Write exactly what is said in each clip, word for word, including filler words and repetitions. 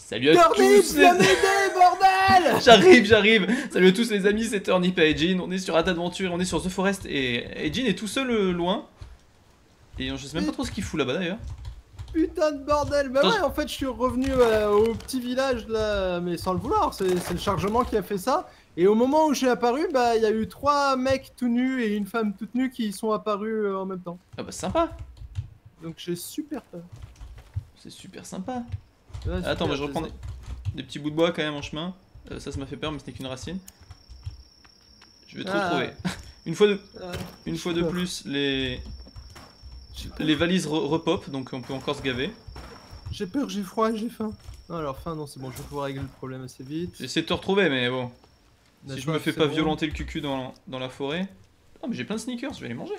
Salut à Turnip, tous viens les... m'aider, bordel. J'arrive, j'arrive. Salut à tous les amis, c'est Turnip et Ejin. On est sur Ad Adventure, on est sur The Forest et Ejin est tout seul euh, loin. Et je sais même pas trop ce qu'il fout là-bas d'ailleurs. Putain de bordel. Bah Attends, ouais, en fait, je suis revenu euh, au petit village là, mais sans le vouloir. C'est le chargement qui a fait ça. Et au moment où j'ai apparu, bah il y a eu trois mecs tout nus et une femme toute nue qui sont apparus euh, en même temps. Ah bah sympa. Donc j'ai super peur. C'est super sympa. Ouais, Ah, attends, super, bah, je reprends j'ai- des... des petits bouts de bois quand même en chemin. Euh, ça, ça m'a fait peur, mais ce n'est qu'une racine. Je vais te Ah. retrouver. Une fois de, Ah, une j'ai fois de peur. plus, les, J'ai peur. les valises re- repop, donc on peut encore se gaver. J'ai peur, j'ai froid, j'ai faim. Non, alors faim, non, c'est bon, je vais pouvoir régler le problème assez vite. J'essaie de te retrouver, mais bon. Si je me fais c'est pas bon. violenter le cucu dans, dans la forêt. Ah, mais j'ai plein de sneakers, je vais les manger.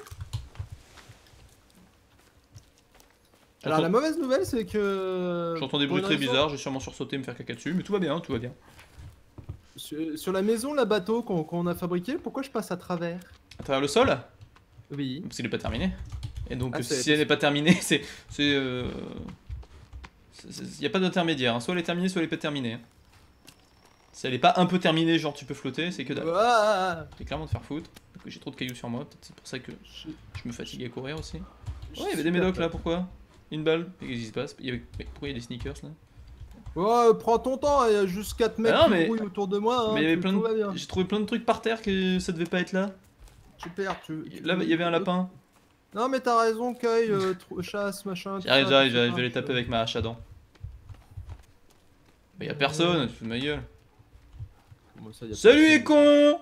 Alors la J'entends mauvaise nouvelle, c'est que. j'entends des pour bruits une très raison- bizarres, j'ai sûrement sursauté, me faire caca dessus, mais tout va bien, tout va bien. Sur, sur la maison, la bateau qu'on qu'on a fabriqué, pourquoi je passe à travers? À travers le sol? Oui. Parce qu'il est pas terminé. Et donc Ah, c'est- si elle n'est pas terminée, c'est... c'est euh... Il n'y a pas d'intermédiaire, hein. Soit elle est terminée, soit elle est pas terminée. Si elle est pas un peu terminée, genre tu peux flotter, c'est que dalle. Ouah, C'est clairement de faire foutre. Parce que j'ai trop de cailloux sur moi, peut-être c'est pour ça que je- je me fatigue à courir aussi. je Ouais, il y avait suis des médocs super là, pourquoi? Une balle? Qu'est-ce qui se passe? Il y avait... Mais pourquoi il y a des sneakers là? peur. Ouais, prends ton temps, il y a juste quatre mecs Ah non, qui mais- grouillent autour de moi. Hein, Mais il y avait tout- plein tout va de... bien. J'ai trouvé plein de trucs par terre que ça devait pas être là. Super, tu. tu- Là, il y avait un lapin. Non, mais t'as raison, cueille, euh, trou- chasse, machin. tout J'arrive, ça, j'arrive, tout j'arrive, ça, je vais les je- taper avec ma hache à dents. Mais y a personne, tu te fous de ma gueule. Bon, ça, y a Salut personne. les cons!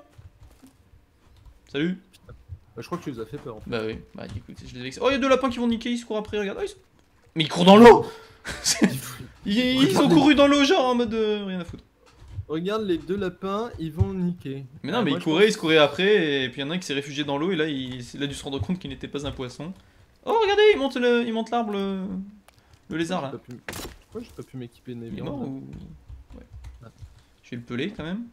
Salut! Bah, je crois que tu les as fait peur. En fait. Bah oui, bah écoute, je les ai vexés. Oh, y'a deux lapins qui vont niquer, ils se courent après, regarde. Oh, ils sont- Mais ils courent dans l'eau! Ils, ils ont couru dans l'eau, genre en mode euh, rien à foutre. Regarde les deux lapins, ils vont niquer. Mais non, Ah, mais moi, ils je couraient, pense- ils se couraient après, et puis y'en a un qui s'est réfugié dans l'eau, et là, il, il a dû se rendre compte qu'il n'était pas un poisson. Oh, regardez, il monte le- il monte l'arbre, le... le lézard là. J'ai pas pu- Pourquoi j'ai pas pu m'équiper de mes Il est viandes mort ou. Ouais. Je vais le peler quand même.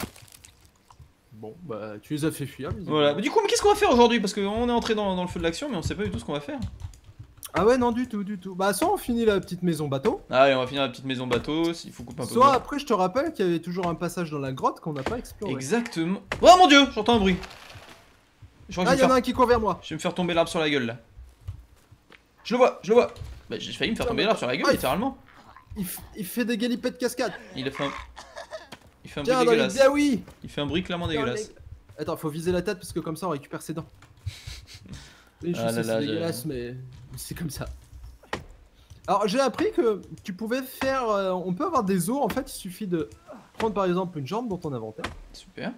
Bon, bah tu les as fait fuir. visiblement. Voilà, mais du coup, mais qu'est-ce qu'on va faire aujourd'hui? Parce qu'on est entré dans, dans le feu de l'action, mais on sait pas du tout ce qu'on va faire. Ah ouais, non, du tout, du tout. Bah, soit on finit la petite maison bateau, Allez, on va finir la petite maison bateau, s'il faut couper un peu de soit bois. après, je te rappelle qu'il y avait toujours un passage dans la grotte qu'on n'a pas exploré. Exactement. Oh mon dieu, j'entends un bruit. Je crois que Ah, je il vais, y en me a faire... un qui court vers moi. je vais me faire tomber l'arbre sur la gueule là. Je le vois, je le vois. Bah, j'ai failli me faire Non, tomber mais- l'arbre sur la gueule, Ah, il- littéralement. Il, f- il fait des galipettes cascades. Il a fait un. Il fait un Tiens, bruit dans les dégueulasse. ah oui. Il fait un bruit clairement Dans dégueulasse. les- Attends, faut viser la tête parce que comme ça on récupère ses dents. Oui, je Ah sais, là c'est là, je- dégueulasse, mais c'est comme ça. Alors, j'ai appris que tu pouvais faire. euh, on peut avoir des os, en fait, il suffit de prendre par exemple une jambe dans ton inventaire Super.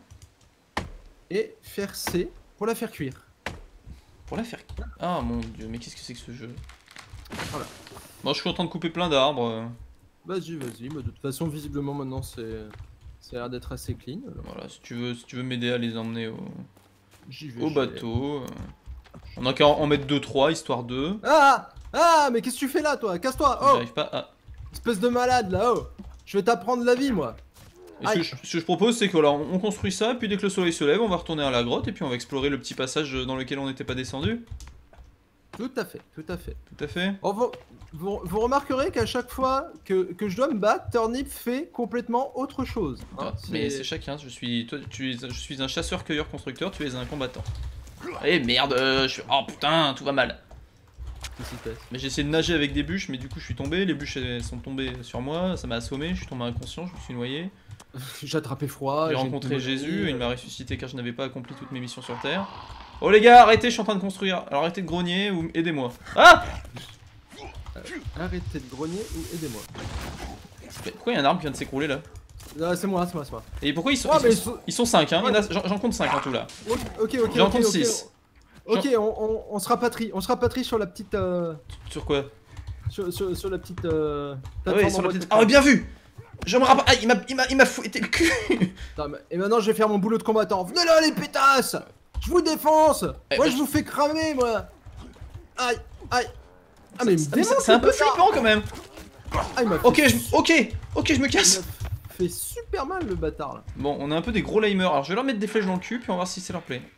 et faire C pour la faire cuire. Pour la faire. Ah mon dieu, mais qu'est-ce que c'est que ce jeu? Voilà. Bon, je suis en train de couper plein d'arbres. Vas-y, vas-y, mais de toute façon, visiblement maintenant c'est. Ça a l'air d'être assez clean. alors Voilà, si tu veux, si tu veux m'aider à les emmener au, J'y vais. au j'y vais. bateau. euh, On a qu'à en mettre deux trois histoire de. Ah Ah Mais qu'est-ce que tu fais là, toi? Casse-toi! Oh J'arrive pas à. Espèce de malade là, oh Je vais t'apprendre la vie, moi! Et ce, que je, ce que je propose, c'est que voilà, on on construit ça, puis dès que le soleil se lève, on va retourner à la grotte et puis on va explorer le petit passage dans lequel on n'était pas descendu. Tout à fait, tout à fait. Tout à fait. Oh, vous, vous, vous remarquerez qu'à chaque fois que, que je dois me battre, Turnip fait complètement autre chose. hein. Ah, mais c'est chacun. Je suis, toi, tu es, je suis un chasseur-cueilleur-constructeur. Tu es un combattant. Eh merde, euh, je suis. Oh putain, tout va mal. Qu'est-ce qui se passe Mais j'ai essayé de nager avec des bûches, mais du coup je suis tombé. Les bûches elles sont tombées sur moi, ça m'a assommé. Je suis tombé inconscient, je me suis noyé. J'ai attrapé froid. J'ai une rencontré pneumonie, Jésus, euh, il m'a ressuscité car je n'avais pas accompli toutes mes missions sur Terre. Oh les gars, arrêtez, je suis en train de construire. Alors arrêtez de grogner ou aidez-moi. Ah! Arrêtez de grogner ou aidez-moi. Mais pourquoi il y a un arbre qui vient de s'écrouler là? Ah, c'est moi, c'est moi, c'est moi. Et pourquoi ils sont, Ouais, ils, mais sont, ils ils sont cinq, hein? Il y en a- J'en j'en compte cinq en tout là. Ok, ok, ok. J'en ok, compte ok, six. Ok, on, on, on se rapatrie, on se rapatrie sur la petite. euh, Sur quoi? sur, sur, sur la petite. Euh, Ah ouais, plateforme sur en la mode petite. pétrole. Ah ouais, bien vu! Je me rappelle. Ah, il m'a il m'a- il m'a fouetté le cul! Attends, mais- Et maintenant, je vais faire mon boulot de combattant. Venez là, les pétasses! Je vous défonce! Eh, Moi, bah, je vous fais cramer, moi! Aïe, aïe! Ah, mais il me C'est démonte, c'est un le peu bâtard. flippant quand même! Ah, il m'a fait, Ok, je, ok, ok, je me il casse! m'a fait super mal, le bâtard, là. Bon, on a un peu des gros limers. Alors je vais leur mettre des flèches dans le cul, puis on va voir si ça leur plaît.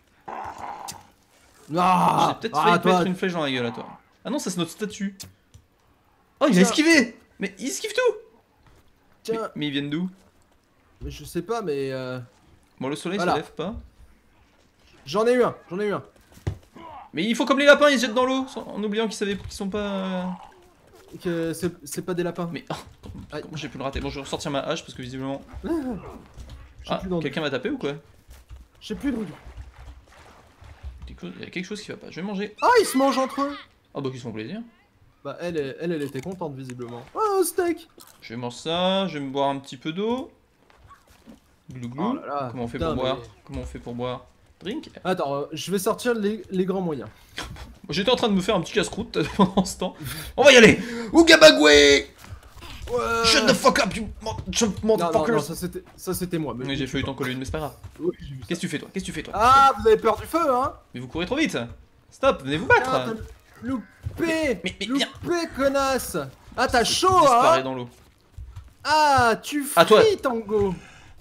Ah, J'ai peut-être ah, failli te toi, mettre une flèche dans la gueule à toi. Ah non, ça c'est notre statue. Oh, il a Tiens. esquivé! Mais il esquive tout! Tiens. Mais, mais ils viennent d'où? Mais je sais pas, mais euh... Bon, le soleil Voilà. se lève pas. j'en ai eu un, j'en ai eu un. Mais il faut comme les lapins, ils se jettent dans l'eau en oubliant qu'ils savaient qu'ils sont pas. euh, Que c'est c'est pas des lapins. Mais oh, Aïe. comment j'ai pu le rater? Bon, je vais ressortir ma hache parce que visiblement. J'ai Ah, plus d'endroit. quelqu'un m'a tapé ou quoi? J'ai plus de roue. Quelque chose- Il y a quelque chose qui va pas. Je vais manger. Ah, ils se mangent entre eux. Ah bah qu'ils se font plaisir. Bah elle, elle, elle, elle était contente visiblement. Oh, un steak. Je vais manger ça, je vais me boire un petit peu d'eau. Glou glou. Oh là là, Comment on fait putain, pour boire? mais- Comment on fait pour boire? Drink? Attends, euh, je vais sortir les, les grands moyens. J'étais en train de me faire un petit casse-croûte pendant ce temps. On va y aller! Ougabagwe! Ouais. Shut the fuck up, you mo- jump Non, non, non, motherfuckers! ça c'était ça c'était moi. mais- Oui, j'ai failli t'en coller une, mais c'est pas grave. Oui, j'ai vu ça. Qu'est-ce que tu fais toi? Qu'est-ce que tu fais toi? Ah, vous avez peur du feu, hein? Mais vous courez trop vite! Stop, venez vous Ah, battre! t'as loupé. Mais- mais viens. Loupé, connasse. Ah, t'as chaud, Disparaît hein? dans l'eau. Ah, tu À toi. frites, Tango.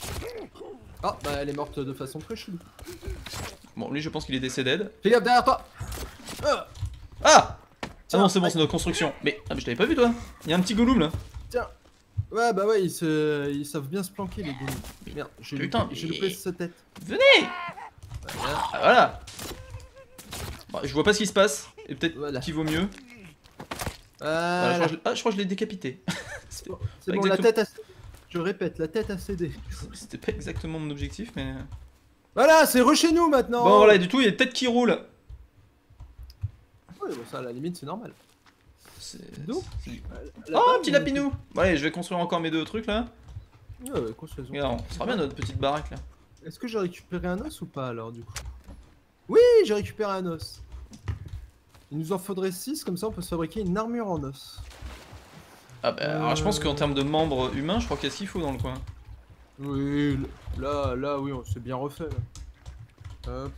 Ah, bah elle est morte de façon très chelou. Bon, lui, je pense qu'il est décédé. Fais gaffe derrière toi. Ah, Ah! Ah Tiens, non, c'est bon, aïe. c'est notre construction. Mais, ah, mais je t'avais pas vu toi. Il y a un petit gollum là. tiens. Ouais, bah ouais, ils, se... ils savent bien se planquer, les goulous. Merde, j'ai Putain, loupé, j'ai mais- loupé sa tête. Venez! Voilà. Ah, voilà. Bon, je vois pas ce qui se passe. Et peut-être Voilà. qu'il vaut mieux. Voilà, je Voilà. crois que je... Ah, je crois que je l'ai décapité. C'est bon, pas c'est bon, la exactement- tête a... Je répète, la tête a cédé. C'était pas exactement mon objectif, mais. Voilà, c'est re chez nous maintenant. Bon, voilà, et du tout, il y a une tête qui roule. Ouais, bon, ça, à la limite, c'est normal. C'est. Donc, c'est- La Oh, base, un petit il- lapinou! Bon, allez, je vais construire encore mes deux trucs là. Ouais, ouais, construisons. Regarde, on sera bien notre petite baraque là. Est-ce que j'ai récupéré un os ou pas alors du coup? Oui, j'ai récupéré un os. Il nous en faudrait six, comme ça on peut se fabriquer une armure en os. Ah bah, alors je pense qu'en Euh. termes de membres humains, je crois qu'il y a ce qu'il faut dans le coin. Oui, là, là, oui, on s'est bien refait. Là. Hop.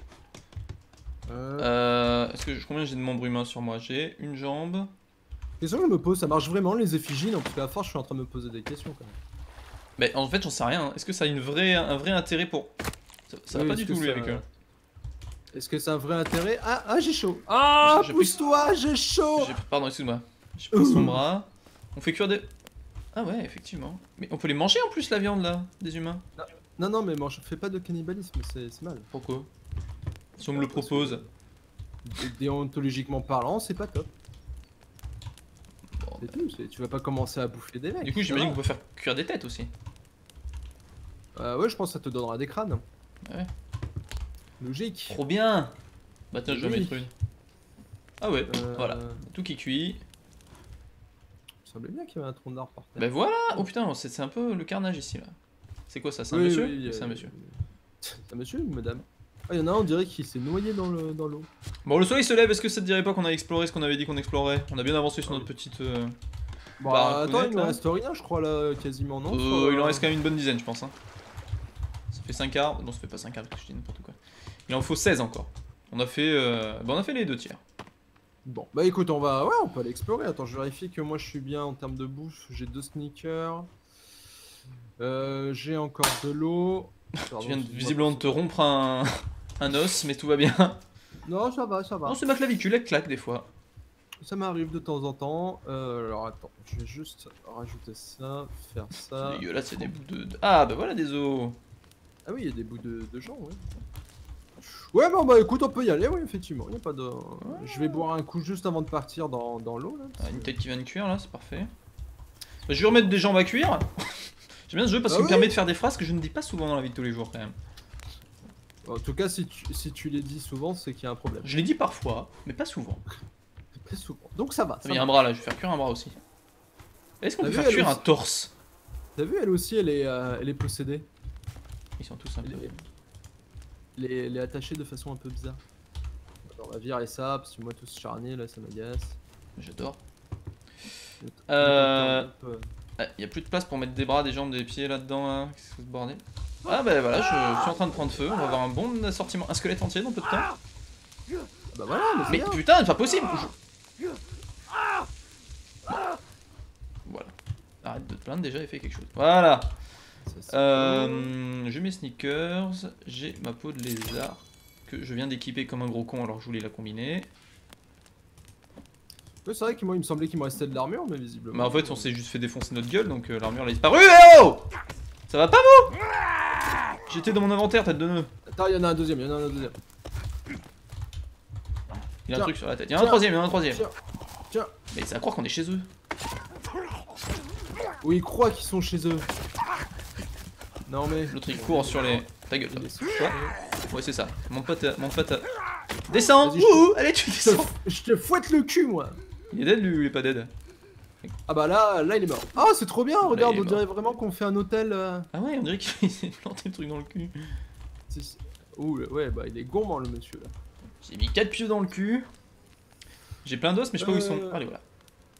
Hop. Euh. Est-ce que je- combien j'ai de membres humains sur moi? J'ai une jambe. Question que je me pose, ça marche vraiment les effigies? Non, parce qu'à la force, je suis en train de me poser des questions quand même. Mais en fait, j'en sais rien. Est-ce que ça a une vraie, un vrai intérêt pour. Ça, ça va Oui, pas est-ce du que tout lui ça- avec eux. Est-ce que c'est un vrai intérêt? Ah, ah j'ai chaud. Ah, J'ai- j'ai pris- pousse-toi, j'ai chaud. J'ai- Pardon, excuse-moi. J'ai pris son bras. On fait cuire des. Ah ouais, effectivement. Mais on peut les manger en plus la viande là, des humains. Non, non, mais mange, fais pas de cannibalisme, c'est c'est mal. Pourquoi? Si on me le propose. Dé- Déontologiquement parlant, c'est pas top. Bon, C'est tout, c'est- tu vas pas commencer à bouffer des mecs. du coup, ça j'imagine va. qu'on peut faire cuire des têtes aussi. Euh, ouais, je pense que ça te donnera des crânes. Ouais. Logique. Trop bien! Bah tiens, je vais Oui. mettre une. Ah ouais, Euh, voilà. Tout qui cuit. Il me semblait bien qu'il y avait un tronc d'arbre par terre. Bah voilà! Oh putain, c'est c'est un peu le carnage ici là. C'est quoi ça? C'est un Oui, monsieur? oui, Ou c'est euh, un monsieur. C'est un monsieur ou une madame? Ah, il y en a un, on dirait qu'il s'est noyé dans le dans l'eau. Bon, le soleil se lève, est-ce que ça te dirait pas qu'on a exploré ce qu'on avait dit qu'on explorait? On a bien avancé sur notre petite. Euh... Bon, Bah, attends, il nous là. reste rien, je crois, là, quasiment, non? euh, sur, il en euh, reste quand même une bonne dizaine, je pense. Hein. Ça fait cinq arbres. Non, ça fait pas cinq arbres, parce que je dis n'importe quoi. Il en faut seize encore. On a fait. Euh... Bah, on a fait les deux tiers. Bon, bah écoute, on va. Ouais, on peut aller explorer. Attends, je vérifie que moi je suis bien en termes de bouffe. J'ai deux sneakers. Euh, j'ai encore de l'eau. Tu viens de, visiblement de te rompre un, un os, mais tout va bien. Non, ça va, ça va. Non, c'est ma clavicule, elle claque des fois. Ça m'arrive de temps en temps. Euh, alors attends, je vais juste rajouter ça, faire ça. C'est dégueulasse, il y a des bouts de. de- Ah, bah voilà des os. Ah oui, il y a des bouts de, de gens, ouais. Ouais, bon bah écoute, on peut y aller, oui, effectivement. Y a pas de. Je vais boire un coup juste avant de partir dans, dans l'eau là. Ah, une tête qui vient de cuire là, c'est parfait. Bah, je vais remettre des jambes à cuire. J'aime bien ce jeu parce Ah qu'il me oui. permet de faire des phrases que je ne dis pas souvent dans la vie de tous les jours quand même. En tout cas, si tu, si tu les dis souvent, c'est qu'il y a un problème. Je les dis parfois, mais pas souvent. Très souvent. Donc ça va. Ah, ça mais il y a un va. bras là, je vais faire cuire un bras aussi. Est-ce qu'on T'as peut vu, faire elle cuire un aussi torse? T'as vu, elle aussi, elle est, euh, elle est possédée. Ils sont tous un peu. Elle est, elle est- elle est attachée de façon un peu bizarre. Alors, on va virer ça, parce que moi, tout ce charnier là, ça m'agace. J'adore. Le- le Euh, temps, hop, Il n'y a plus de place pour mettre des bras, des jambes, des pieds là-dedans. Là. Qu'est-ce que c'est ce bordel? Ah bah voilà, je suis en train de prendre feu. On va avoir un bon assortiment. Un squelette entier dans peu de temps. Bah voilà, mais c'est Mais bien. putain, c'est pas possible! Je- Voilà. Arrête de te plaindre, déjà, il fait quelque chose. Voilà! Ça, c'est Euh, j'ai mes sneakers, j'ai ma peau de lézard que je viens d'équiper comme un gros con alors que je voulais la combiner. Ouais, c'est vrai que moi il me semblait qu'il me restait de l'armure, mais visiblement. Mais en fait, on s'est juste fait défoncer notre gueule, donc euh, l'armure elle a disparu. Eh oh! Ça va pas vous? J'étais dans mon inventaire, tête de nœud. Attends, il y en a un deuxième, il y en a un deuxième. Il y a Tiens. un truc sur la tête. Il y en a un Tiens. troisième, il y en a un troisième. Tiens. Tiens. Mais c'est à croire qu'on est chez eux. Oui, ils croient qu'ils sont chez eux. Non mais. L'autre il court sur les. Ta gueule, toi. Il est sous- Toi. Ouais, c'est ça. Monte pas ta. Monte pas ta. Descends! Vas-y, je Ouh! Allez, tu Je te, descends! je te fouette le cul, moi. Il est dead lui ou il est pas dead? Ah bah là, là il est mort. Ah, c'est trop bien, regarde, il est on dirait vraiment qu'on fait un hôtel. Euh... Ah ouais, on dirait qu'il s'est planté le truc dans le cul. c'est- Ouh, ouais, bah il est gourmand le monsieur là. J'ai mis quatre pieux dans le cul. J'ai plein d'os, mais je sais pas où ils sont. Euh. Allez, voilà.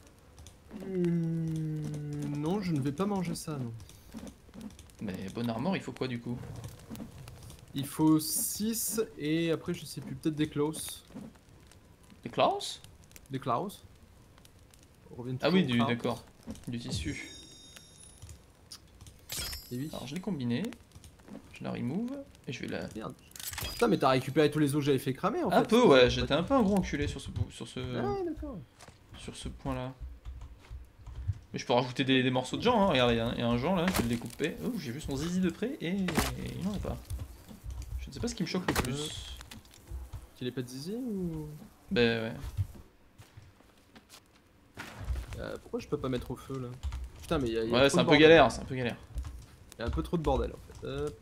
Hmm, non, je ne vais pas manger ça, non. Mais bonne armor, il faut quoi du coup? Il faut six et après, je sais plus, peut-être des claws. Des Klaus? Des claws. On revient Ah oui, toujours du au crabe. d'accord. Du tissu. Et oui. Alors je l'ai combiné. Je la remove. Et je vais la. Merde. Putain, mais t'as récupéré tous les os que j'avais fait cramer en Un fait. peu, ouais, j'étais un peu un gros enculé sur ce, sur ce, Ah ouais, d'accord. sur ce point là. Mais je peux rajouter des, des morceaux de gens, hein. Regarde, il y, a un- il y a un Jean là, je vais le découper. Oh, j'ai vu son zizi de près et il n'en est pas. Je ne sais pas ce qui me choque le plus. Qu'il est pas de zizi ou. Ben ouais. Euh, pourquoi je peux pas mettre au feu là? Putain, mais il y a. y a Ouais, trop c'est un de peu bordel. galère, c'est un peu galère. Il y a un peu trop de bordel en fait. Hop.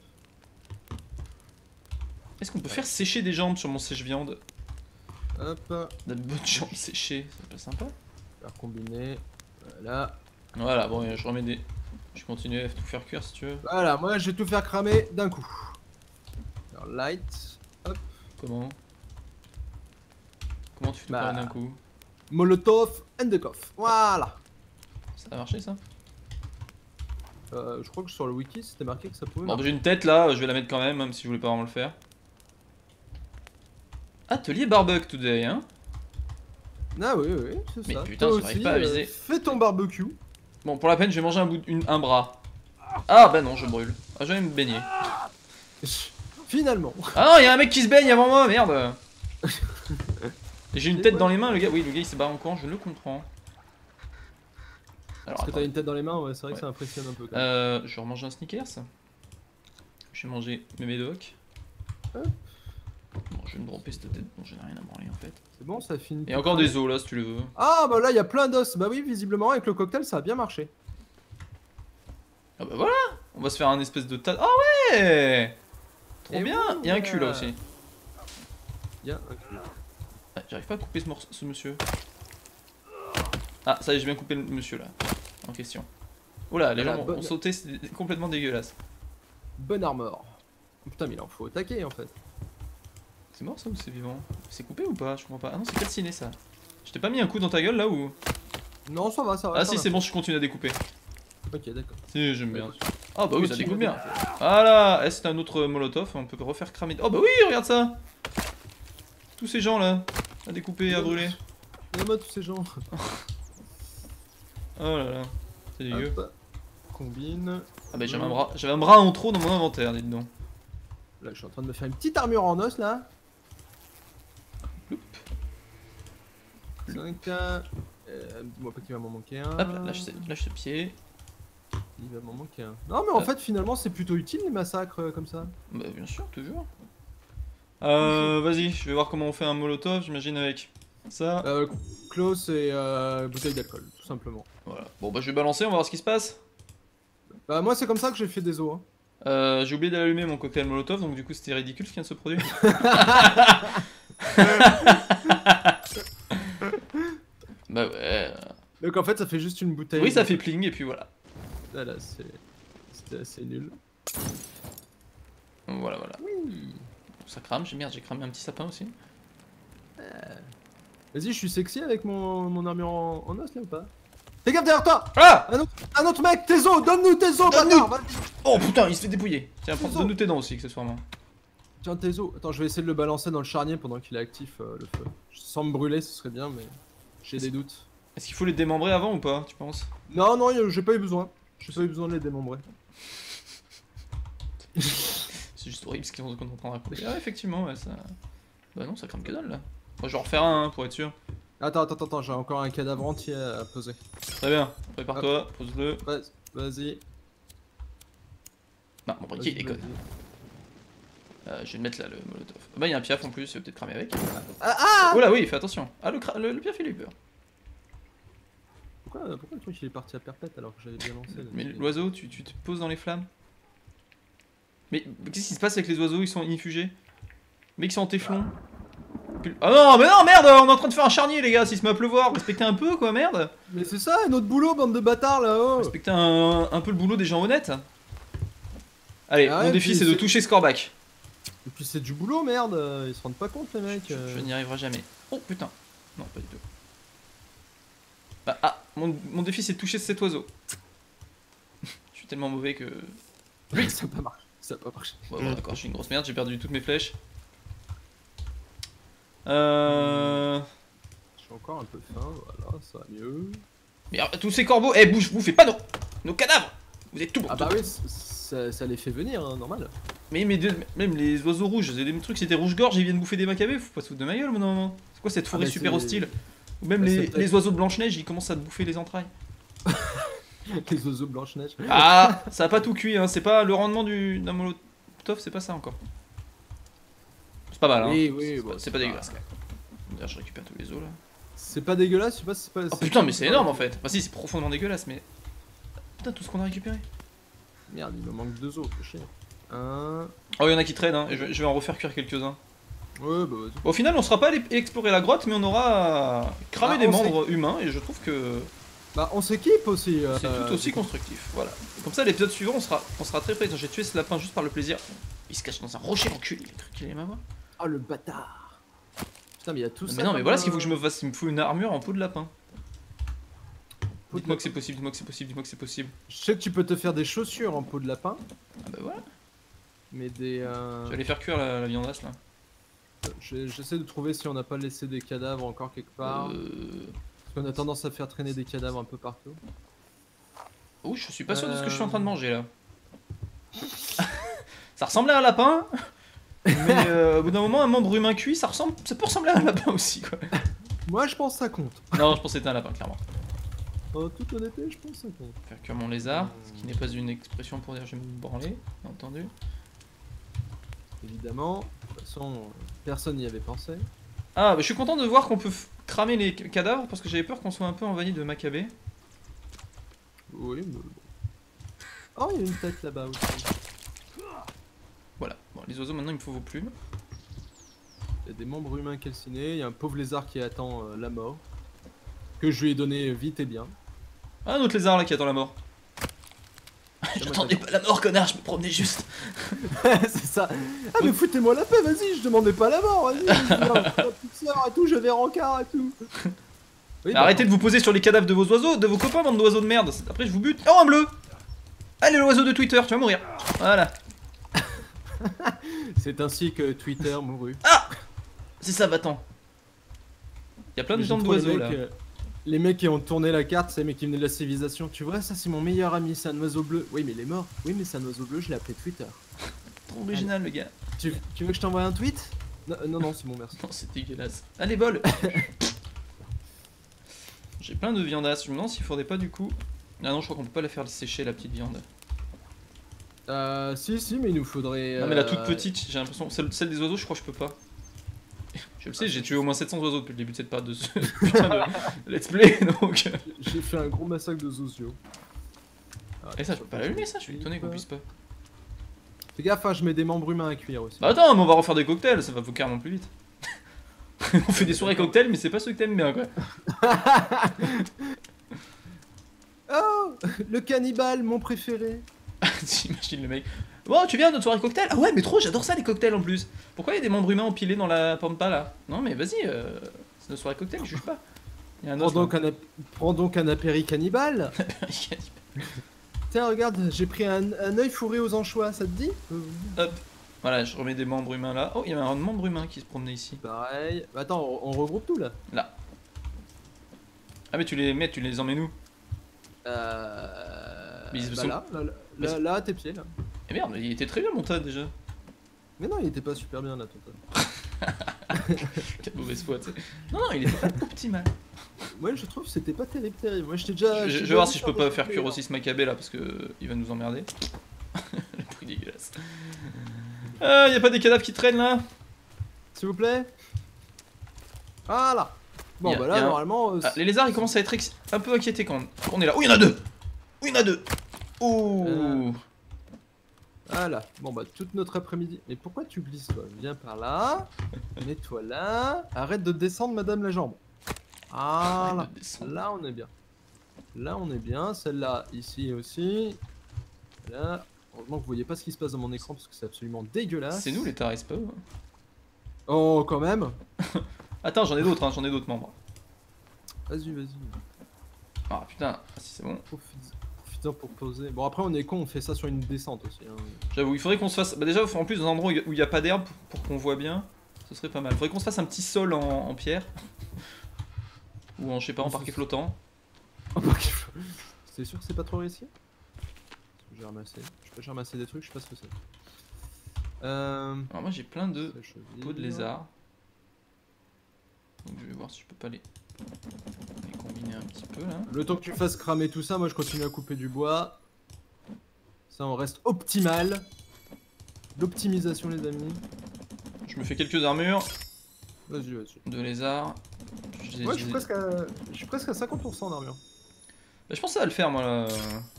Est-ce qu'on peut faire sécher des jambes sur mon sèche-viande? Hop. De bonnes jambes séchées, c'est pas sympa. Faire combiner. Voilà. Voilà, bon, je remets des. Je continue à tout faire cuire si tu veux. Voilà, moi je vais tout faire cramer d'un coup. Alors, light. Hop. Comment? Comment tu fais tout Bah. cramer d'un coup? Molotov and the coff. Voilà. Ça a marché ça? Euh, je crois que sur le wiki c'était marqué que ça pouvait. Bon, bah, marcher. j'ai une tête là, je vais la mettre quand même, même si je voulais pas vraiment le faire. Atelier barbecue today, hein? Ah oui, oui, oui, c'est Mais ça. putain, Toi j'arrive aussi, pas à euh, viser. fais ton barbecue. Bon, pour la peine, je vais manger un, bout de- une- un bras. Ah bah non, je brûle. Ah, je vais me baigner. Finalement. Ah non, il y a un mec qui se baigne avant moi, merde. Et j'ai une C'est tête quoi dans les mains, le gars. Oui, le gars il s'est barré en courant, je le comprends. Alors, Parce que attends. t'as une tête dans les mains, ouais, c'est vrai Ouais. que ça impressionne un peu. Quand même. Euh, je vais remanger un Snickers. Je vais manger mes médocs. Hop. Bon, je vais me dropper cette tête, bon, j'en ai rien à branler en fait. C'est bon, ça finit. Et encore des os là si tu le veux. Ah bah là il y a plein d'os. Bah oui, visiblement avec le cocktail ça a bien marché. Ah bah voilà. On va se faire un espèce de tas. Ah ouais. Trop Et bien. oui, Il y a un cul là voilà. aussi. Il y a un cul. Ah, j'arrive pas à couper ce, morceau, ce monsieur. Ah ça y est, j'ai bien coupé le monsieur là. En question. Oula, les Voilà, gens ont- bonne- ont sauté, c'est complètement dégueulasse. Bonne armor. Putain, mais il en faut attaquer en fait. C'est mort ça ou c'est vivant? C'est coupé ou pas? Je comprends pas. Ah non, c'est calciné ça. Je t'ai pas mis un coup dans ta gueule là ou? Non, ça va, ça va. Ah ça si, va. c'est bon, je continue à découper. Ok, d'accord. Si, j'aime bien. Ah bah oui, ça Petit découpe bien. molotov. Voilà, eh, c'est un autre molotov, on peut refaire cramer. Oh bah oui, regarde ça. Tous ces gens là, à découper, à brûler. Il y a mode tous ces gens. Oh là là, c'est dégueu. Hop. Combine. Ah bah j'avais un bras, j'avais un bras en trop dans mon inventaire, dites donc. Là, je suis en train de me faire une petite armure en os là. Loup. cinq. Euh, Dis-moi pas qu'il va m'en manquer un. Hop là, lâche ce, lâche ce pied. Il va m'en manquer un. Non, mais en Hop. fait, finalement, c'est plutôt utile les massacres euh, comme ça. Bah bien sûr, toujours. Euh, vas-y, je vais voir comment on fait un molotov, j'imagine avec ça. Euh, close et euh, bouteille d'alcool, tout simplement. Voilà. Bon bah je vais balancer, on va voir ce qui se passe. Bah, moi, c'est comme ça que j'ai fait des os. Hein. Euh, j'ai oublié d'allumer mon cocktail molotov, donc du coup c'était ridicule ce qui vient de se produire. Bah ouais. Donc, en fait, ça fait juste une bouteille. Oui, ça fait pling et puis voilà. Là, là, c'est. C'était assez nul. Voilà, voilà. Oui. Ça crame, j'ai merde, j'ai cramé un petit sapin aussi. Vas-y, je suis sexy avec mon, mon armure en, en os là ou pas? Fais gaffe derrière toi! Ah Un autre, un autre mec, tes os! Donne-nous tes os, Donne-nous. bâtard! Vas-y. Oh putain, il se fait dépouiller. Tiens, prends- Désolé. donne-nous tes dents aussi, accessoirement. Tiens, tes os. Attends, je vais essayer de le balancer dans le charnier pendant qu'il est actif, euh, le feu. Sans me brûler, ce serait bien, mais j'ai des doutes. Est-ce qu'il faut les démembrer avant ou pas, tu penses? Non, non, y a- j'ai pas eu besoin. J'ai pas eu besoin de les démembrer. C'est juste horrible ce qu'on qu'on est en train de raconter. Ah, effectivement, ouais, ça. Bah non, ça crame que dalle là. Moi, je vais en refaire un hein, pour être sûr. Attends, attends, attends, j'ai encore un cadavre entier à poser. Très bien, prépare-toi, pose-le. Vas-y. Non, mon briquet il déconne. Euh, je vais le mettre là, le molotov. Bah, il y a un piaf en plus, il va peut-être cramer avec. Ah, ah Oh là, oui, fais attention. Ah, le, le, le piaf il a eu peur. Pourquoi, pourquoi le truc il est parti à perpète alors que j'avais bien lancé là, Mais l'oiseau, tu, tu te poses dans les flammes. Mais qu'est-ce qui se passe avec les oiseaux? Ils sont inifugés. Mais ils sont en téflon. Ah non, mais non, merde, on est en train de faire un charnier, les gars. S'il se met à pleuvoir, respectez un peu, quoi, merde. Mais c'est ça, notre boulot, bande de bâtards là-haut. Respectez un, un peu le boulot des gens honnêtes. Allez, Ah ouais, mon défi c'est de toucher Scorback. Et puis c'est du boulot, merde. Ils se rendent pas compte, les mecs. Je, je, je n'y arriverai jamais. Oh putain. Non, pas du tout. Bah, ah, mon, mon défi c'est de toucher cet oiseau. Je suis tellement mauvais que. Oui, ça a pas marché. Ça a pas marché. Bon, bon d'accord, je suis une grosse merde, j'ai perdu toutes mes flèches. Euh. J'ai encore un peu faim, voilà, ça va mieux. Mais alors, tous ces corbeaux, eh, bouge, bouffez pas nos, nos cadavres. Vous êtes tout bon. Ah bah oui, ça, ça les fait venir, hein, normal. Mais, mais de, même les oiseaux rouges, c'est des trucs, c'était rouge-gorge, ils viennent bouffer des macabées, faut pas se foutre de ma gueule, mon moment. C'est quoi cette forêt ah super hostile? Ou même bah les, les oiseaux de Blanche-Neige, ils commencent à te bouffer les entrailles. Les oiseaux Blanche-Neige. Ah, ça a pas tout cuit, hein, c'est pas le rendement du d'un molotov, c'est pas ça encore. C'est pas mal, hein. Oui, oui, c'est bah, pas, pas, pas dégueulasse, quand même. D'ailleurs, je récupère tous les os là. C'est pas dégueulasse, je sais pas si c'est pas. Oh putain, mais c'est énorme en fait. Enfin, si, c'est profondément dégueulasse, mais. Putain, tout ce qu'on a récupéré. Merde, il me manque deux os, c'est chier. Un. Oh, il y en a qui traînent, hein, et je, je vais en refaire cuire quelques-uns. Ouais, bah vas-y. Au final, on sera pas allé explorer la grotte, mais on aura cramé ah, des membres humains, et je trouve que. Bah, on s'équipe aussi. Euh, c'est tout aussi constructif, voilà. Comme ça, l'épisode suivant, on sera, on sera très près. J'ai tué ce lapin juste par le plaisir. Il se cache dans un rocher enculé, il a cru qu'il allait m'avoir. Oh le bâtard. Putain, mais il y a tout non, ça. Mais non, mais voilà ce qu'il faut que je me fasse. Il me faut une armure en peau de lapin. Dites-moi que c'est possible, dites-moi que c'est possible, dites-moi que c'est possible. Je sais que tu peux te faire des chaussures en peau de lapin. Ah bah voilà. Mais des. Euh... Je vais aller faire cuire la, la viandasse là. J'essaie de trouver si on n'a pas laissé des cadavres encore quelque part. Euh... Parce qu'on a tendance à faire traîner des cadavres un peu partout. Oh, je suis pas sûr de ce que je suis en train de manger là. Ça ressemblait à un lapin. Mais euh, au bout d'un moment, un membre humain cuit, ça ressemble, ça peut ressembler à un lapin aussi quoi. Moi je pense que ça compte. Non, je pense que c'était un lapin, clairement. En toute honnêteté, je pense que ça compte. Faire cuire mon lézard, ce qui n'est pas une expression pour dire je vais me branler, bien entendu. Évidemment, de toute façon, personne n'y avait pensé. Ah, bah, je suis content de voir qu'on peut cramer les cadavres parce que j'avais peur qu'on soit un peu envahi de macabées. Oui, mais bon. Oh, il y a une tête là-bas aussi. Voilà, bon, les oiseaux maintenant il me faut vos plumes. Il y a des membres humains calcinés, il y a un pauvre lézard qui attend euh, la mort. Que je lui ai donné vite et bien. Ah, un autre lézard là qui attend la mort. J'attendais pas la mort, connard, je me promenais juste. C'est ça. Ah, mais foutez-moi la paix, vas-y, je demandais pas la mort, vas-y. Petite sœur et tout, j'avais rencard et tout. Oui, bah, arrêtez de vous poser sur les cadavres de vos oiseaux, de vos copains, bande d'oiseaux de merde. Après, je vous bute. Oh, un bleu. Allez, l'oiseau de Twitter, tu vas mourir. Voilà. C'est ainsi que Twitter mourut. Ah, c'est ça, va-t'en. Il y a plein de gens d'oiseaux là. Euh, les mecs qui ont tourné la carte, c'est les mecs qui venaient de la civilisation. Tu vois, ça c'est mon meilleur ami, c'est un oiseau bleu. Oui, mais il est mort. Oui, mais c'est un oiseau bleu, je l'ai appelé Twitter. Trop original, le gars. Tu, tu veux que je t'envoie un tweet? Non, non, non c'est bon, merci. Non, c'est dégueulasse. Allez, bol. J'ai plein de viandasses. Je me demande s'il faudrait pas du coup. Ah non, je crois qu'on peut pas la faire sécher, la petite viande. Euh, si, si, mais il nous faudrait. Non, mais la euh... toute petite, j'ai l'impression. Celle, celle des oiseaux, je crois que je peux pas. Je le sais, j'ai tué au moins sept cents oiseaux depuis le début de cette période de ce putain de let's play donc. J'ai fait un gros massacre de Zozio. Ah, et ça, je peux pas l'allumer ça, je suis étonné qu'on puisse pas. Fais gaffe, hein, je mets des membres humains à cuire aussi. Bah attends, mais on va refaire des cocktails, ça va vous carrément plus vite. On fait des soirées cocktails, mais c'est pas ceux que t'aimes bien quoi. Oh, le cannibale, mon préféré. T'imagines le mec. Bon, tu viens à notre soirée cocktail? Ah ouais, mais trop, j'adore ça les cocktails en plus. Pourquoi il y a des membres humains empilés dans la pampa là? Non, mais vas-y, euh, c'est notre soirée cocktail, je juge pas. Il y a un Prends, os, donc un Prends donc un apéri cannibale. Tiens, regarde, j'ai pris un, un œil fourré aux anchois, ça te dit? Hop, voilà, je remets des membres humains là. Oh, il y avait un membre humain qui se promenait ici. Pareil. Attends, on, on regroupe tout là. Là. Ah, mais tu les mets, tu les emmènes où? Euh. Mais ils bah sont... là, là, là, là, là, à tes pieds là. Eh merde, il était très bien mon tas déjà. Mais non, il était pas super bien là, ton tas. Quelle mauvaise foi, tu sais. Non, non, il était pas optimal. Moi je trouve que c'était pas terrible terrible. Moi j'étais déjà. Je, je j'étais vais voir déjà si je peux pas faire sur cuire le aussi ce macabé là parce que il va nous emmerder. Le truc dégueulasse. Ah, y a pas des cadavres qui traînent là? S'il vous plaît. Voilà. Bon Y a- bah y là a un- normalement. euh, Ah, les lézards ils commencent à être ex- un peu inquiétés quand on est là. Oh, il y en a deux! Oh, il y en a deux! Ouh! Euh. Voilà. Bon bah toute notre après-midi. Mais pourquoi tu glisses toi? Viens par là. Mets-toi là. Arrête de descendre madame la jambe. Arrête Voilà. de descendre. Là on est bien. Là on est bien. Celle-là ici aussi. Là. Heureusement que vous voyez pas ce qui se passe dans mon écran parce que c'est absolument dégueulasse. C'est nous les taris, pas eux. Oh quand même. Attends, j'en ai d'autres, hein, j'en ai d'autres membres. Vas-y vas-y. Ah putain, ah, si c'est bon. Profite- Profite-en pour poser. Bon après on est con, on fait ça sur une descente aussi. Hein. J'avoue, il faudrait qu'on se fasse. Bah, déjà, en plus, dans un endroit où il n'y a pas d'herbe pour, pour qu'on voit bien, ce serait pas mal. Il faudrait qu'on se fasse un petit sol en, en pierre. Ou en, je sais pas, en parquet flottant. C'est sûr que c'est pas trop risqué? Parce que j'ai ramassé. Je sais pas, j'ai ramassé des trucs, je sais pas ce que c'est. Euh. Alors, moi j'ai plein de sèche au peaux de vide. lézard. Donc je vais voir si je peux pas les, les combiner un petit peu là. Le temps que tu fasses cramer tout ça, moi je continue à couper du bois. Ça on reste optimal. L'optimisation les amis. Je me fais quelques armures Vas-y, vas-y. de lézard. J'ai- Ouais, je j'ai- suis presque à, je suis presque à cinquante pour cent d'armure. Bah, je pense que ça va le faire moi là.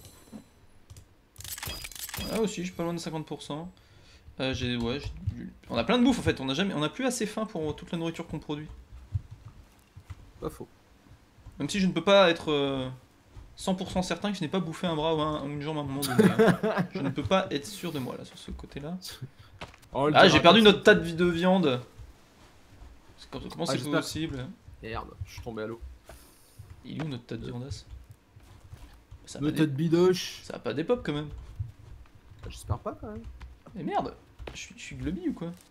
Ah aussi, je suis pas loin de cinquante pour cent. Euh, j'ai ouais, j'ai du- on a plein de bouffe en fait. On a jamais, on a plus assez faim pour toute la nourriture qu'on produit. Pas faux. Même si je ne peux pas être euh, cent pour cent certain que je n'ai pas bouffé un bras ou, un- ou une jambe à un moment donné. hein. Je ne peux pas être sûr de moi là sur ce côté-là. Oh, le Ah, j'ai dira perdu pas. notre tas de, vi- de viande. C'est comme- Comment Ah, c'est j'espère. possible? Merde, je suis tombé à l'eau. Il est où notre tas de viandasse? Ça a Le pas tas des... de bidoche. Ça a pas des pop quand même. J'espère pas quand même. Mais merde, je suis, je suis globi ou quoi?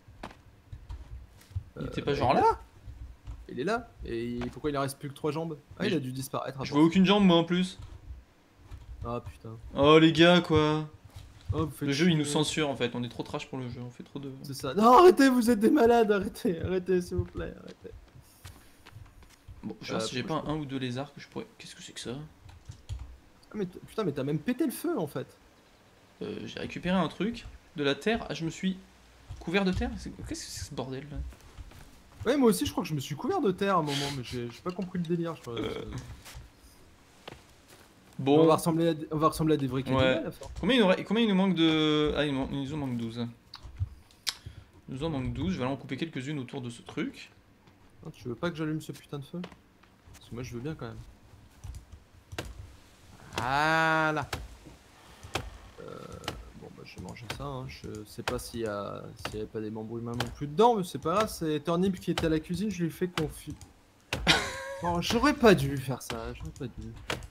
Il Euh, était pas il genre est là? Il est là. Et pourquoi il en reste plus que trois jambes? Ah, Mais il je- a dû disparaître. Je vois aucune jambe moi en plus. Ah putain. Oh les gars quoi. Oh, vous faites Le jeu il nous chier. censure en fait, on est trop trash pour le jeu, on fait trop de... C'est ça. Non, arrêtez, vous êtes des malades, arrêtez, arrêtez, s'il vous plaît, arrêtez. Bon, je vais voir Euh, si j'ai pourquoi pas un, un ou deux lézards que je pourrais... Qu'est-ce que c'est que ça? Ah, mais t- putain, mais t'as même pété le feu en fait. euh, J'ai récupéré un truc, de la terre, ah je me suis couvert de terre? C'est- Qu'est-ce que c'est que ce bordel là? Ouais, moi aussi, je crois que je me suis couvert de terre à un moment, mais j'ai j'ai pas compris le délire. Je crois. Euh, On, Bon, va ressembler à, des- on va ressembler à des vrais Ouais. cannibales à la fin. combien il, nous... combien il nous manque de... Ah il nous, il nous en manque douze. Il nous en manque douze, je vais aller en couper quelques-unes autour de ce truc. Non, tu veux pas que j'allume ce putain de feu? Parce que moi je veux bien quand même. Voilà. Euh, bon bah je vais manger ça, hein. Je sais pas s'il y a s'il y avait pas des membres humains non plus dedans, mais c'est pas grave, c'est Turnip qui était à la cuisine, je lui ai fait confiance. Bon, j'aurais pas dû faire ça, j'aurais pas dû.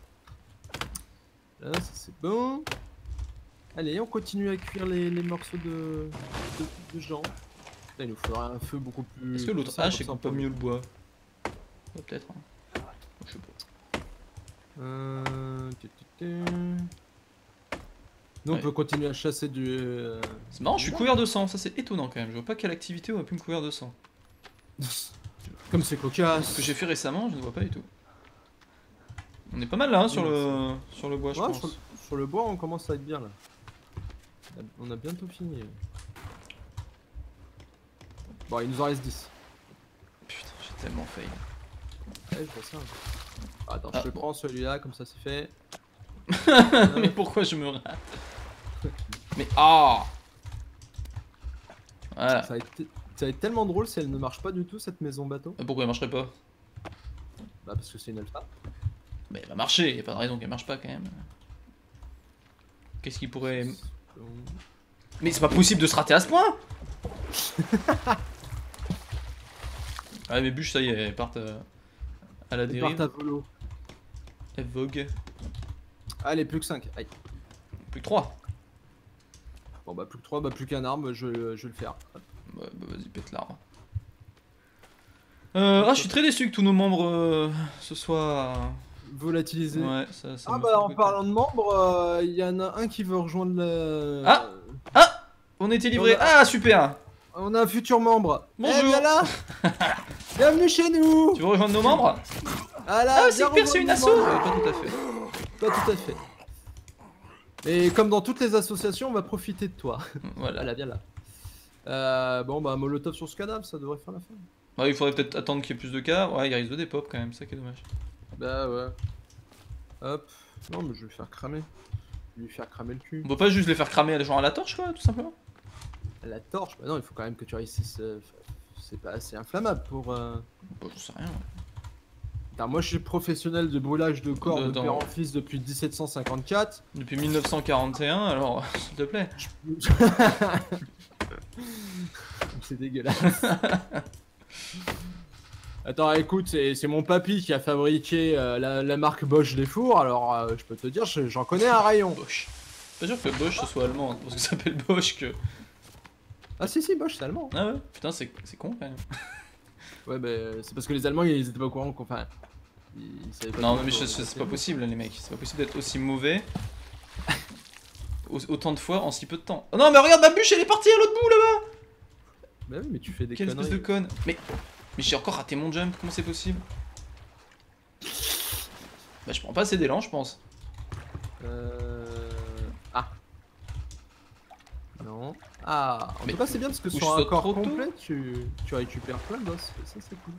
Là, ça c'est bon. Allez, on continue à cuire les, les morceaux de, de, de jambes. Là, il nous faudra un feu beaucoup plus... Est-ce que l'autre puissant, hache comme c'est ça, on pas peut- mieux le bois? Ouais, peut-être. Hein. Je sais pas. Euh... tu, tu, tu. Nous, on Ouais. peut continuer à chasser du... euh, C'est marrant, je suis couvert de sang, ça c'est étonnant quand même. Je vois pas quelle activité aurait pu me couvrir de sang. Comme c'est cocasse. Ce que j'ai fait récemment, je ne vois pas du tout. On est pas mal là hein, sur, Oui, le... sur le bois, je Ouais, pense. sur, sur le bois, on commence à être bien là. On a- On a bientôt fini. Bon, il nous en reste dix. Putain, j'ai tellement failli. Ouais, je vois ça. Attends, Ah, je te bon. prends celui-là, comme ça c'est fait. Mais pourquoi je me rate? Mais ah Voilà. Ça va, être, ça va être tellement drôle si elle ne marche pas du tout, cette maison bateau. Euh, Pourquoi elle marcherait pas? Bah, parce que c'est une alpha. Mais elle va marcher, y a pas de raison qu'elle marche pas quand même. Qu'est-ce qui pourrait... Mais c'est pas possible de se rater à ce point. Ah mes bûches ça y est, elles partent euh, à la Elle part dérive. à volo. Elles voguent. Allez, plus que cinq. Aïe. Plus que trois. Bon, bah, plus que trois, bah, plus qu'un arbre, je, je vais le faire. Bah, bah vas-y pète l'arbre. Euh, ah je suis très déçu que tous nos membres euh, ce soient... Volatilisé. Ouais ça, ça Ah me bah fait en beaucoup. parlant de membres, il y en a un qui veut rejoindre le... Ah Ah on était livré. On a- Ah super. On a un futur membre. Bonjour. Eh, viens là. Bienvenue chez nous. Tu veux rejoindre nos membres? Ah là, Ah, viens c'est pire, c'est une asso. rejoindre Euh, nos membres. Pas tout à fait. Pas tout à fait. Et comme dans toutes les associations, on va profiter de toi. Voilà. Voilà, viens là. Euh, bon bah molotov sur ce cadavre, ça devrait faire l'affaire. Ouais, il faudrait peut-être attendre qu'il y ait plus de cas. Ouais, il risque de dépop quand même, c'est ça qui est dommage. Bah ouais. Hop. Non mais je vais le faire cramer. Je vais lui faire cramer le cul. On peut pas juste les faire cramer genre à la torche, quoi, tout simplement? La torche, bah non, il faut quand même que tu réussisses. euh, C'est pas assez inflammable pour. Euh... Bon, je sais rien. Putain, moi je suis professionnel de brûlage de corps de Dedans. père en fils depuis dix-sept cent cinquante-quatre. Depuis mille neuf cent quarante et un, alors, s'il te plaît. C'est dégueulasse. Attends, écoute, c'est c'est mon papy qui a fabriqué euh, la, la marque Bosch des fours, alors euh, je peux te dire, je- j'en connais un rayon. Bosch. Pas sûr que Bosch ce soit allemand, hein, parce que ça s'appelle Bosch que. Ah si si, Bosch c'est allemand. Ah ouais? Putain, c'est c'est con quand même. Ouais bah c'est parce que les Allemands ils étaient pas au courant qu'on... Enfin... Ils savaient pas Non, trop mais je- qu'on- je- c'est pas possible, les mecs. C'est pas possible d'être aussi mauvais. au- Autant de fois en si peu de temps. Oh non, mais regarde, ma bûche elle est partie à l'autre bout là-bas! Bah oui mais tu fais des Quelle conneries. espèce de conne! Mais. Mais j'ai encore raté mon jump, comment c'est possible? Bah, je prends pas assez d'élan, je pense. Euh... Ah. Non. Ah, en Mais tout cas c'est bien parce que où je sur un saute corps trop tôt complet tu, tu récupères plein de boss, ça c'est cool.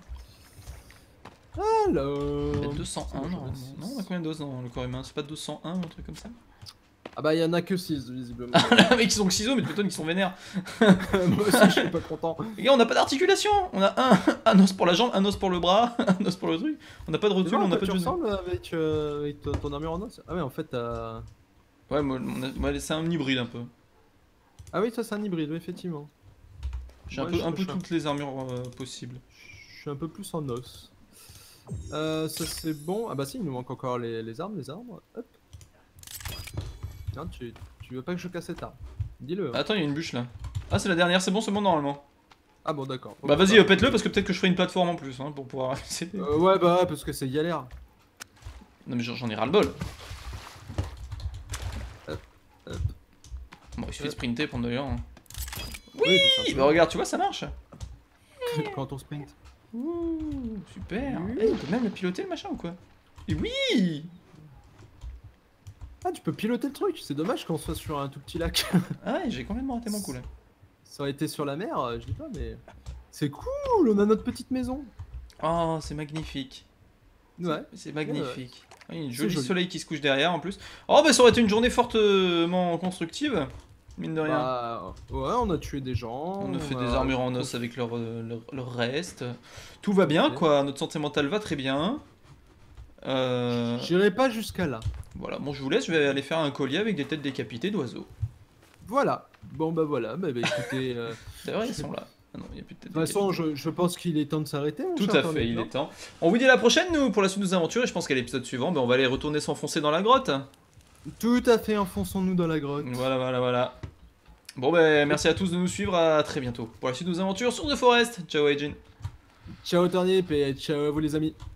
Alors... Il y a deux cent un, C'est bon, non? j'en ai six. Non, on a combien de doses dans le corps humain? C'est pas deux cent un ou un truc comme ça? Ah bah il y en a que six visiblement. Ah, mais qui sont que ciseaux, mais plutôt qui sont vénères. Moi aussi je suis pas content. Les gars, on n'a pas d'articulation! On a un, un os pour la jambe, un os pour le bras, un os pour le truc. On n'a pas de Tu rotule, vois, on n'a toi, pas tu de genou. ressembles avec, euh, avec ton, ton armure en os. Ah ouais en fait t'as... Ouais, moi, mon- moi, c'est un hybride un peu. Ah oui toi c'est un hybride, oui, effectivement. J'ai un Ouais, peu, je- un peu je- toutes les armures euh, possibles. Je suis un peu plus en os. Euh, ça c'est bon. Ah bah si, il nous manque encore les, les armes, les arbres. Hop. Non, tu, tu veux pas que je casse cette arme. Dis-le. hein. Attends, il y a une bûche là. Ah, c'est la dernière, c'est bon, c'est bon normalement. Ah bon d'accord. Bah vas-y, euh, pète-le parce que peut-être que je ferai une plateforme en plus hein, pour pouvoir accéder. Euh, ouais bah ouais, parce que c'est galère. Non mais j'en j'en ai ras le bol. Hop, hop. Bon, il suffit de Hop. sprinter pour d'ailleurs. Hein. Oui, Oui, bah regarde, tu vois, ça marche. quand on sprint. Ouh, super. Oui. Eh, on peut même le piloter le machin ou quoi? Et oui. Ah tu peux piloter le truc, c'est dommage qu'on soit sur un tout petit lac. Ah ouais, j'ai complètement raté mon coup là. Ça aurait été sur la mer, euh, je dis pas mais... C'est cool, on a notre petite maison. Oh, c'est magnifique. Ouais. C'est magnifique. Oui, une C'est jolie joli. soleil qui se couche derrière en plus. Oh bah ça aurait été une journée fortement constructive, mine de rien. Bah, ouais, on a tué des gens. On a fait des a- armures en os avec leur, euh, leur, leur reste. Tout va bien Ok. quoi, notre santé mentale va très bien. Euh, J'irai pas jusqu'à là. Voilà, bon je vous laisse, je vais aller faire un collier avec des têtes décapitées d'oiseaux. Voilà. Bon bah voilà, bah, bah, écoutez... euh, D'ailleurs ils sont là. Ah non, il n'y a plus de têtes De toute façon, décapitées. je, je pense qu'il est temps de s'arrêter. mon Tout cher à Cornet, fait, il non est temps. On vous dit à la prochaine nous pour la suite de nos aventures et je pense qu'à l'épisode suivant, ben, on va aller retourner s'enfoncer dans la grotte. Tout à fait, enfonçons-nous dans la grotte. Voilà, voilà, voilà. Bon ben merci à tous de nous suivre, à très bientôt pour la suite de nos aventures sur The Forest. Ciao Aijin. Ciao Turnip et ciao à vous les amis.